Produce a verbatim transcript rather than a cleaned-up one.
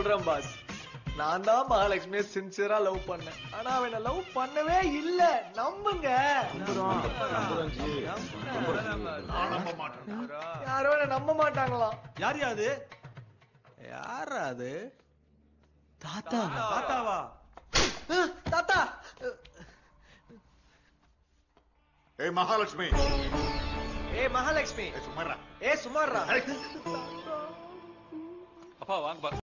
சொல்றேன் பாஸ், நான் தான் மகாலட்சுமியை சின்சியரா லவ் பண்ணேன். ஆனா அவனை லவ் பண்ணவே இல்ல. நம்புங்க. யாரோ என்ன நம்ப மாட்டாங்களாம். யார் யாது? யாரா அது? தாத்தா. தாத்தாவா? தாத்தா. ஏய் மகாலட்சுமி. ஏ மகாலட்சுமி. சுமாரா. ஏ சுமாரா. அப்பா வாங்க.